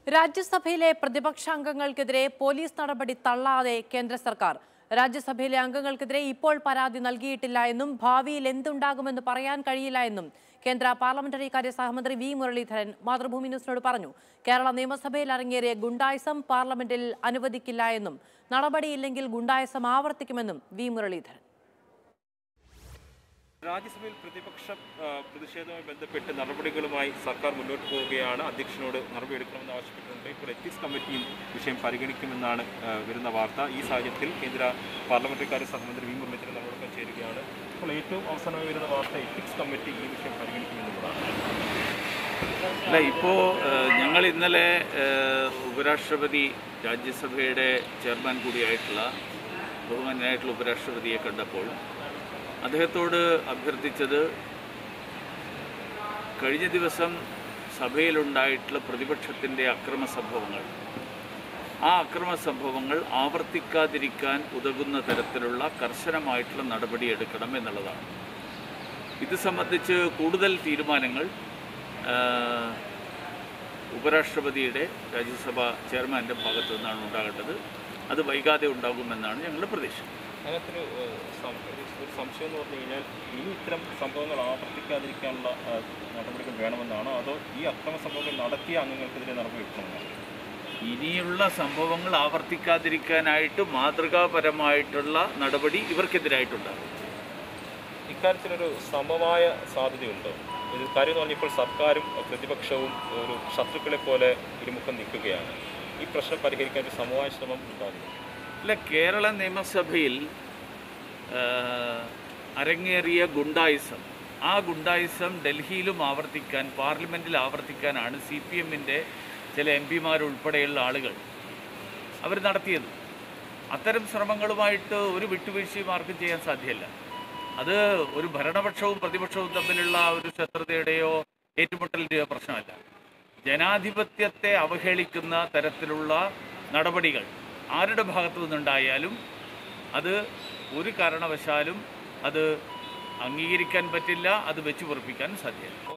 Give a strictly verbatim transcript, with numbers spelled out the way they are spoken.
രാജ്യസഭയിലെ പ്രതിപക്ഷാംഗങ്ങൾക്കെതിരെ police നടപടി തള്ളാതെ കേന്ദ്ര സർക്കാർ. രാജ്യസഭയിലെ അംഗങ്ങൾക്കെതിരെ ഇപ്പോൾ പരാതി നൽകിയിട്ടില്ല എന്നും ഭാവിയിൽ എന്തുണ്ടാകുമെന്ന് പറയാൻ കഴിയില്ല എന്നും കേന്ദ്ര പാർലമെന്ററി കാര്യ സഹമന്ത്രി വി മുരളീധരൻ മാതൃഭൂമി ന്യൂസിനോട് പറഞ്ഞു. കേരള നിയമസഭയിൽ അരങ്ങേറിയ ഗുണ്ടായിസം പാർലമെന്റിൽ അനുവദിക്കില്ല എന്നും നടപടിയില്ലെങ്കിൽ ഗുണ്ടായിസം ആവർത്തിക്കുമെന്നും വി മുരളീധരൻ. രാജ്യസഭയിൽ പ്രതിപക്ഷ പ്രതിഷേധവുമായി ബന്ധപ്പെട്ട് നടപടികളുമായി സർക്കാർ മുന്നോട്ട് പോവുകയാണ്. അധ്യക്ഷനോട് നടപടിയെടുക്കണമെന്ന് ആവശ്യപ്പെട്ടിട്ടുണ്ട്. ഇപ്പോൾ എത്തിക്സ് കമ്മിറ്റിയും വിഷയം പരിഗണിക്കുമെന്നാണ് വരുന്ന വാർത്ത. ഈ സാഹചര്യത്തിൽ കേന്ദ്ര പാർലമെന്ററി കാര്യ സഹമന്ത്രി വി മുരളീധരൻ നമ്മളോടൊപ്പം ചേരുകയാണ്. ഇപ്പോൾ ഏറ്റവും അവസാനമായി വരുന്ന വാർത്ത എത്തിക്സ് കമ്മിറ്റി ഈ വിഷയം പരിഗണിക്കുമെന്നുള്ളതാണ്. അല്ല, ഇപ്പോൾ ഞങ്ങൾ ഇന്നലെ ഉപരാഷ്ട്രപതി രാജ്യസഭയുടെ ചെയർമാൻ കൂടിയായിട്ടുള്ള ബഹുമാന്യനായിട്ടുള്ള ഉപരാഷ്ട്രപതിയെ കണ്ടപ്പോൾ അദ്ദേഹത്തോട് അഭ്യർത്ഥിച്ചത് കഴിഞ്ഞ ദിവസം സഭയിലുണ്ടായിട്ടുള്ള പ്രതിപക്ഷത്തിൻ്റെ അക്രമ സംഭവങ്ങൾ ആ അക്രമ സംഭവങ്ങൾ ആവർത്തിക്കാതിരിക്കാൻ ഉതകുന്ന തരത്തിലുള്ള കർശനമായിട്ടുള്ള നടപടിയെടുക്കണം എന്നുള്ളതാണ്. ഇത് സംബന്ധിച്ച് കൂടുതൽ തീരുമാനങ്ങൾ ഉപരാഷ്ട്രപതിയുടെ രാജ്യസഭ ചെയർമാൻ്റെ ഭാഗത്തു നിന്നാണ് ഉണ്ടാകേണ്ടത്. അത് വൈകാതെ ഉണ്ടാകുമെന്നാണ് ഞങ്ങളുടെ പ്രതീക്ഷ. അതിനകത്തൊരു ഒരു സംശയം എന്ന് പറഞ്ഞു കഴിഞ്ഞാൽ ഇനി ഇത്തരം സംഭവങ്ങൾ ആവർത്തിക്കാതിരിക്കാനുള്ള നടപടികൾ വേണമെന്നാണോ, അതോ ഈ അക്രമ സംഭവങ്ങൾ നടത്തിയ അംഗങ്ങൾക്കെതിരെ നടപടി എടുക്കണമെന്നാണ്? ഇനിയുള്ള സംഭവങ്ങൾ ആവർത്തിക്കാതിരിക്കാനായിട്ട് മാതൃകാപരമായിട്ടുള്ള നടപടി ഇവർക്കെതിരായിട്ടുണ്ടാകും. ഇക്കാര്യത്തിലൊരു സമവായ സാധ്യതയുണ്ടോ? ഒരു കാര്യം എന്ന് പറഞ്ഞാൽ ഇപ്പോൾ സർക്കാരും പ്രതിപക്ഷവും ഒരു ശത്രുക്കളെ പോലെ ഇരുമുഖം നിൽക്കുകയാണ്. ഈ പ്രശ്നം പരിഹരിക്കാൻ ഒരു സമവായ ശ്രമം ഉണ്ടാകുന്നു. അല്ല, കേരള നിയമസഭയിൽ അരങ്ങേറിയ ഗുണ്ടായിസം ആ ഗുണ്ടായിസം ഡൽഹിയിലും ആവർത്തിക്കാൻ, പാർലമെൻറ്റിൽ ആവർത്തിക്കാനാണ് സി പി എമ്മിൻ്റെ ചില എം പിമാരുൾപ്പെടെയുള്ള ആളുകൾ അവർ നടത്തിയത്. അത്തരം ശ്രമങ്ങളുമായിട്ട് ഒരു വിട്ടുവീഴ്ചയും ആർക്കും ചെയ്യാൻ സാധ്യമല്ല. അത് ഒരു ഭരണപക്ഷവും പ്രതിപക്ഷവും തമ്മിലുള്ള ഒരു ശത്രുതയുടെയോ ഏറ്റുമുട്ടലിൻ്റെയോ പ്രശ്നമല്ല. ജനാധിപത്യത്തെ അവഹേളിക്കുന്ന തരത്തിലുള്ള നടപടികൾ ആരുടെ ഭാഗത്തു നിന്നുണ്ടായാലും അത് ഒരു കാരണവശാലും അത് അംഗീകരിക്കാൻ പറ്റില്ല, അത് വെച്ച് പൊറുപ്പിക്കാൻ സാധ്യമല്ല.